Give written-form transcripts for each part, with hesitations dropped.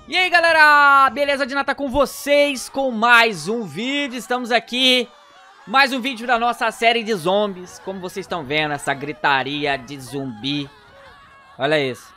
E aí galera, beleza? De Nata com vocês com mais um vídeo. Estamos aqui, mais um vídeo da nossa série de zombies. Como vocês estão vendo, essa gritaria de zumbi. Olha isso.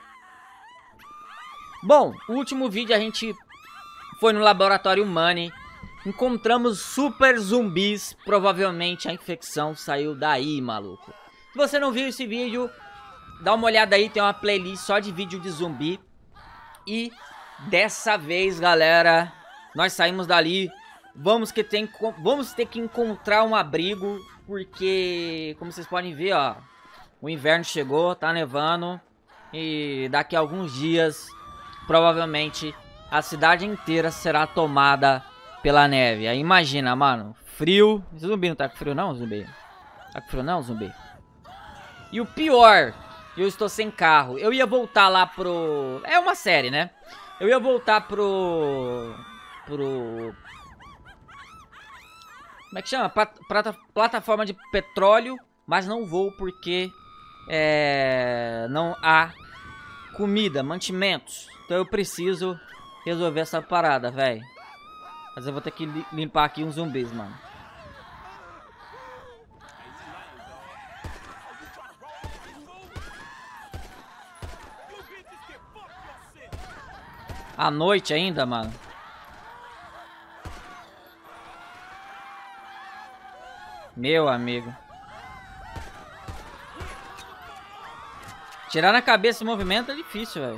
Bom, o último vídeo a gente foi no laboratório Money. Encontramos super zumbis. Provavelmente a infecção saiu daí, maluco. Se você não viu esse vídeo, dá uma olhada aí, tem uma playlist só de vídeo de zumbi. E dessa vez, galera, nós saímos dali. Vamos ter que encontrar um abrigo, porque, como vocês podem ver, ó, o inverno chegou, tá nevando. E daqui a alguns dias, provavelmente, a cidade inteira será tomada pela neve. Aí imagina, mano, frio. Zumbi não tá com frio não, zumbi? Tá com frio não, zumbi? E o pior, eu estou sem carro. Eu ia voltar lá pro... É uma série, né? Eu ia voltar pro... Como é que chama? Plataforma de petróleo. Mas não vou porque... não há comida, mantimentos. Então eu preciso resolver essa parada, velho. Mas eu vou ter que limpar aqui uns zumbis, mano. À noite ainda, mano. Meu amigo. Tirar na cabeça esse movimento é difícil, velho.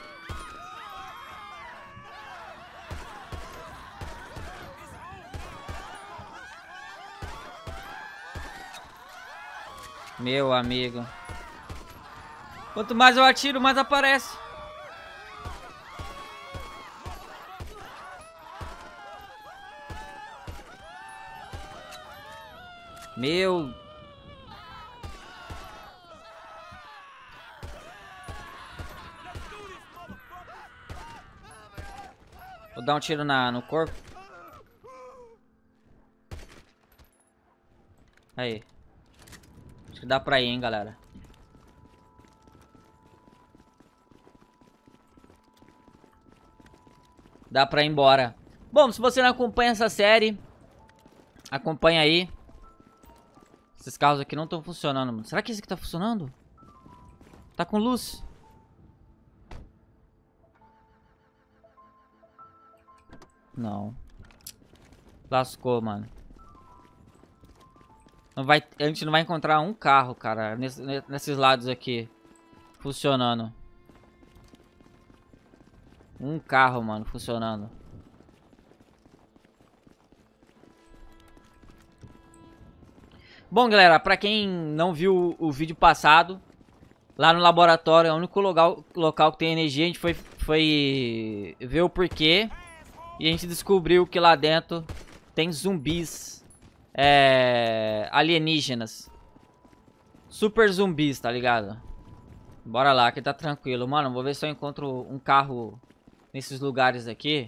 Meu amigo. Quanto mais eu atiro, mais aparece. Meu... Vou dar um tiro no corpo. Aí. Acho que dá pra ir, hein, galera. Dá pra ir embora. Bom, se você não acompanha essa série, acompanha aí. Esses carros aqui não estão funcionando, mano. Será que esse aqui tá funcionando? Tá com luz? Não. Lascou, mano. A gente não vai encontrar um carro, cara, nesses lados aqui funcionando. Um carro, mano, funcionando. Bom, galera, pra quem não viu o vídeo passado, lá no laboratório, é o único local que tem energia. A gente foi ver o porquê. E a gente descobriu que lá dentro tem zumbis alienígenas. Super zumbis, tá ligado? Bora lá, que tá tranquilo. Mano, vou ver se eu encontro um carro nesses lugares aqui.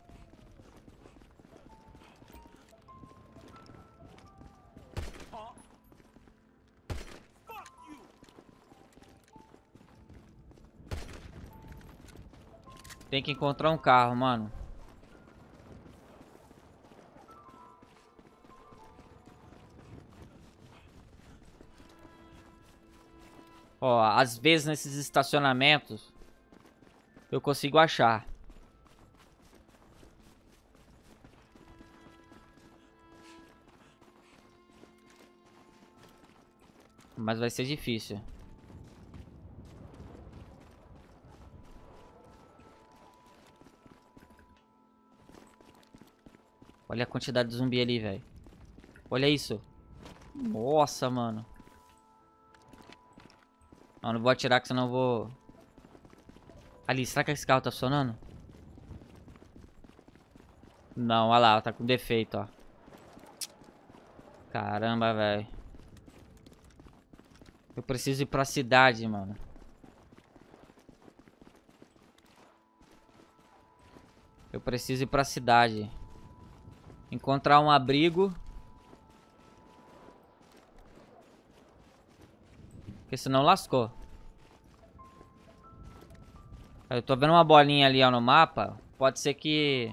Tem que encontrar um carro, mano. Ó, às vezes nesses estacionamentos eu consigo achar. Mas vai ser difícil. Olha a quantidade de zumbi ali, velho. Olha isso. Nossa, mano. Não vou atirar que senão eu vou... Ali, será que esse carro tá funcionando? Não, olha lá, tá com defeito, ó. Caramba, velho. Eu preciso ir pra cidade, mano. Eu preciso ir pra cidade. Encontrar um abrigo. Porque senão lascou. Eu tô vendo uma bolinha ali, ó, no mapa. Pode ser que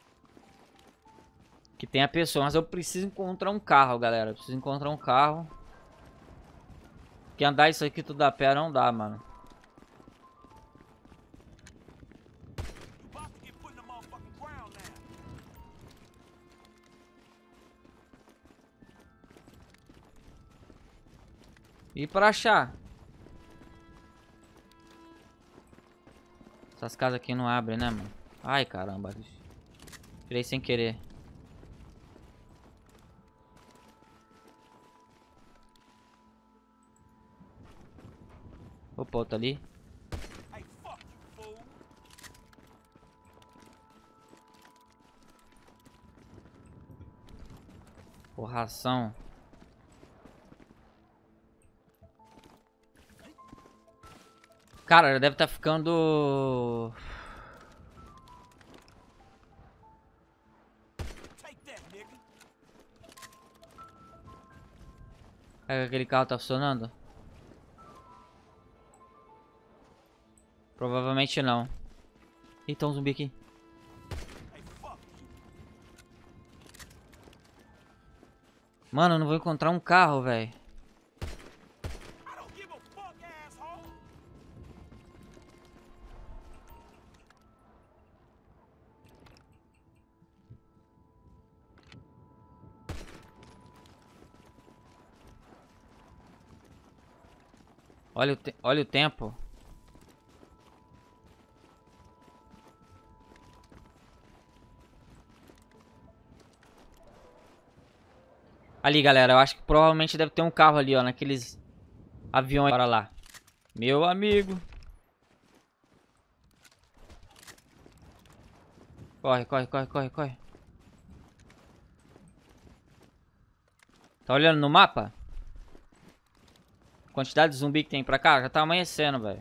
tenha pessoa, mas eu preciso encontrar um carro, galera. Eu preciso encontrar um carro. Porque andar isso aqui tudo a pé não dá, mano. E pra achar? Essas casas aqui não abrem, né, mano? Ai, caramba. Tirei sem querer. Opa, outro ali. Porração. Cara, já deve estar ficando... É que aquele carro tá funcionando? Provavelmente não. Eita, um zumbi aqui. Mano, eu não vou encontrar um carro, velho. Olha o tempo. Ali, galera, eu acho que provavelmente deve ter um carro ali, ó, naqueles aviões. Bora lá. Meu amigo. Corre, corre, corre, corre, corre. Tá olhando no mapa? Quantidade de zumbi que tem pra cá? Já tá amanhecendo, velho.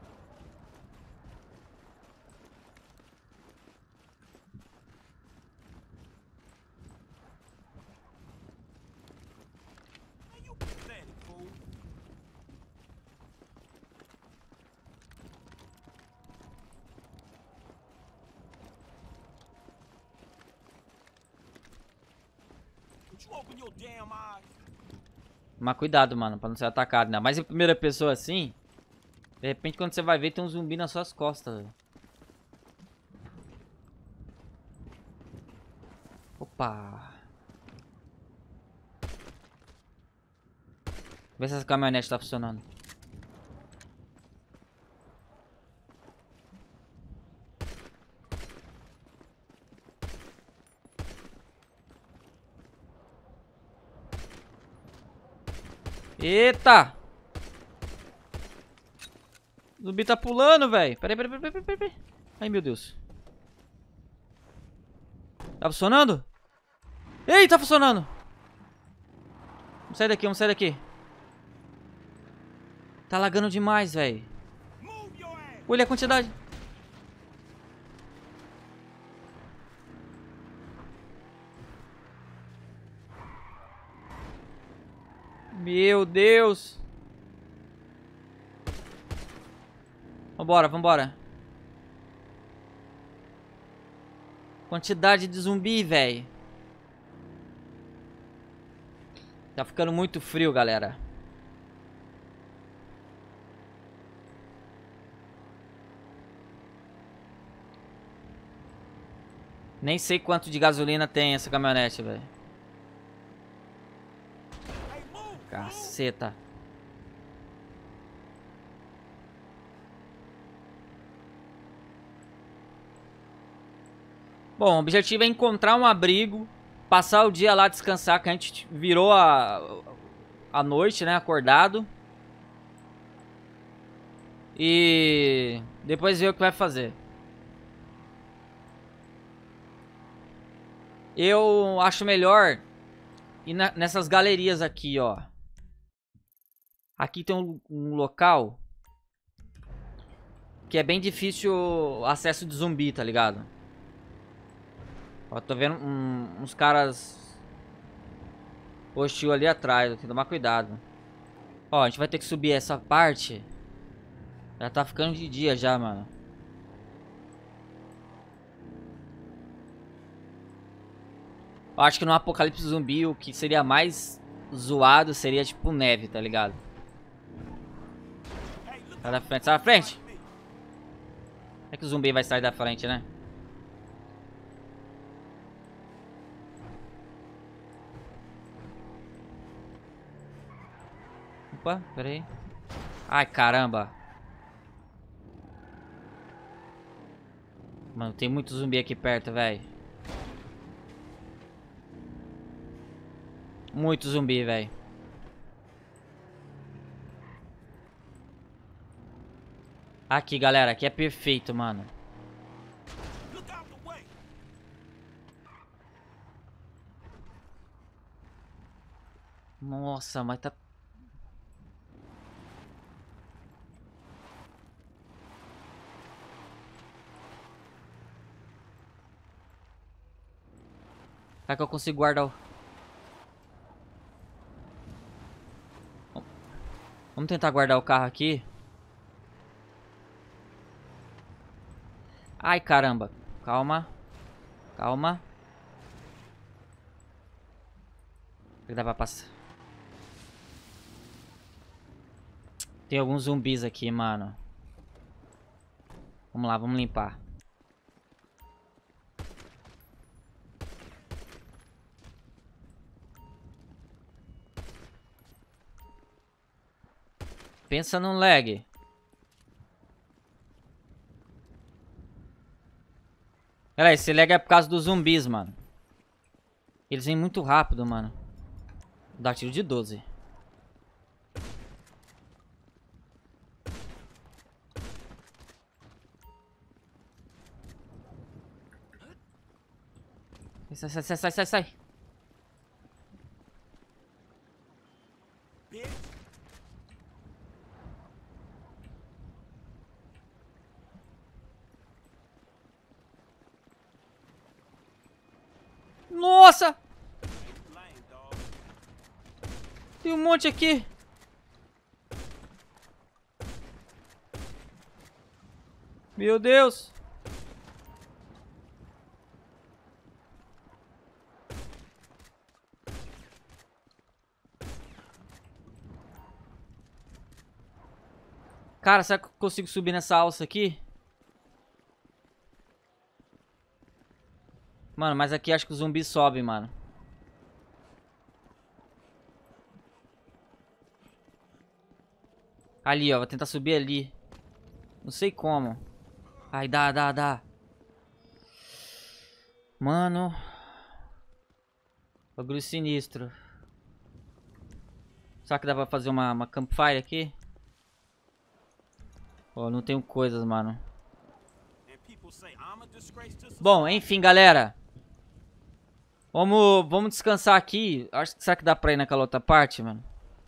Mas cuidado, mano, pra não ser atacado, né? Mas em primeira pessoa assim, de repente quando você vai ver tem um zumbi nas suas costas, velho. Opa. Vê se essa caminhonete tá funcionando. Eita! O zumbi tá pulando, velho. Peraí, peraí, peraí, peraí, peraí. Ai, meu Deus. Tá funcionando? Ei, tá funcionando. Vamos sair daqui, vamos sair daqui. Tá lagando demais, velho. Olha a quantidade. Meu Deus. Vambora, vambora. Quantidade de zumbi, velho. Tá ficando muito frio, galera. Nem sei quanto de gasolina tem essa caminhonete, velho. Caceta. Bom, o objetivo é encontrar um abrigo, passar o dia lá descansar, que a gente virou a noite, né, acordado. E depois ver o que vai fazer. Eu acho melhor ir nessas galerias aqui, ó. Aqui tem um local que é bem difícil acesso de zumbi, tá ligado? Ó, tô vendo uns caras hostil ali atrás, tem que tomar cuidado. Ó, a gente vai ter que subir essa parte. Já tá ficando de dia já, mano. Eu acho que no apocalipse zumbi o que seria mais zoado seria tipo neve, tá ligado? Sai da frente, sai da frente! É que o zumbi vai sair da frente, né? Opa, pera aí. Ai, caramba. Mano, tem muito zumbi aqui perto, velho. Muito zumbi, velho. Aqui, galera. Aqui é perfeito, mano. Nossa, mas tá... Será que eu consigo guardar o... Vamos tentar guardar o carro aqui. Ai, caramba. Calma. Calma. Será que dá pra passar? Tem alguns zumbis aqui, mano. Vamos lá, vamos limpar. Pensa num lag. Galera, esse lag é por causa dos zumbis, mano. Eles vêm muito rápido, mano. Vou dar tiro de 12. Sai, sai, sai, sai, sai, sai. Nossa! Tem um monte aqui. Meu Deus. Cara, será que eu consigo subir nessa alça aqui? Mano, mas aqui acho que o zumbi sobe, mano. Ali, ó. Vou tentar subir ali. Não sei como. Ai, dá. Mano. Bagulho sinistro. Será que dá pra fazer uma campfire aqui? Ó, não tenho coisas, mano. Bom, enfim, galera. Vamos descansar aqui. Será que dá pra ir naquela outra parte, mano?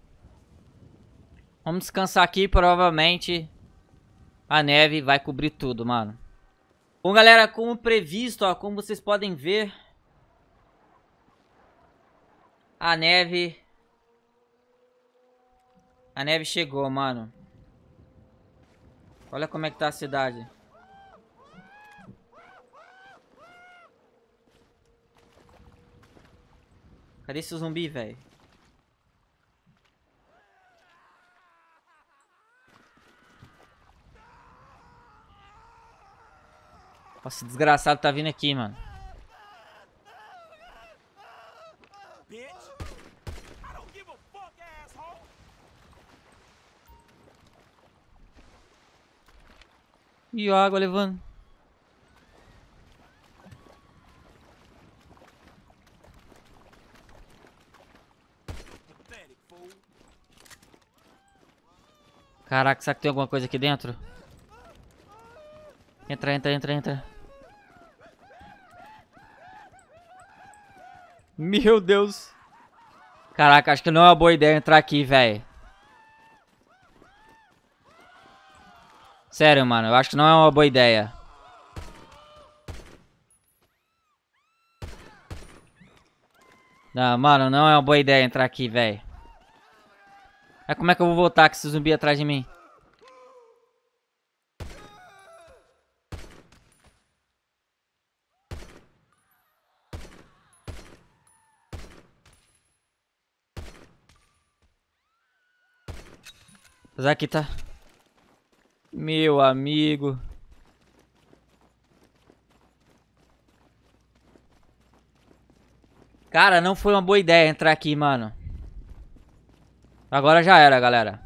Vamos descansar aqui. Provavelmente a neve vai cobrir tudo, mano. Bom, galera, como previsto, ó, como vocês podem ver, a neve chegou, mano. Olha como é que tá a cidade. Cadê esse zumbi, velho? Nossa, esse desgraçado tá vindo aqui, mano. E a água levando. Caraca, será que tem alguma coisa aqui dentro? Entra. Meu Deus. Caraca, acho que não é uma boa ideia entrar aqui, velho. Sério, mano, eu acho que não é uma boa ideia. Não, mano, não é uma boa ideia entrar aqui, velho. Como é que eu vou voltar com esse zumbi atrás de mim? Mas aqui tá... Meu amigo. Cara, não foi uma boa ideia entrar aqui, mano. Agora já era, galera.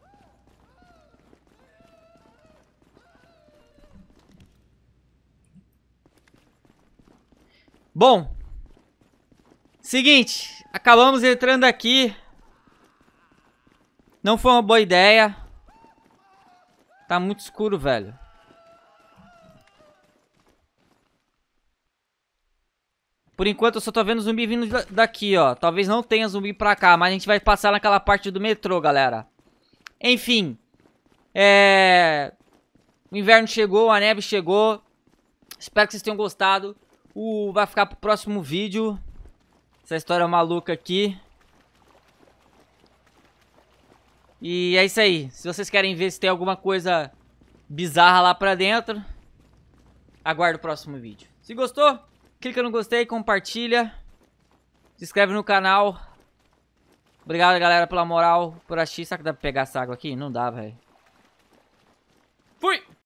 Bom. Seguinte. Acabamos entrando aqui. Não foi uma boa ideia. Tá muito escuro, velho. Por enquanto eu só tô vendo zumbi vindo daqui, ó. Talvez não tenha zumbi pra cá, mas a gente vai passar naquela parte do metrô, galera. Enfim. O inverno chegou, a neve chegou. Espero que vocês tenham gostado. Vai ficar pro próximo vídeo. Essa história maluca aqui. E é isso aí. Se vocês querem ver se tem alguma coisa bizarra lá pra dentro, aguarde o próximo vídeo. Se gostou, clica no gostei, compartilha, se inscreve no canal. Obrigado, galera, pela moral, por assistir. Será que dá pra pegar essa água aqui? Não dá, velho. Fui!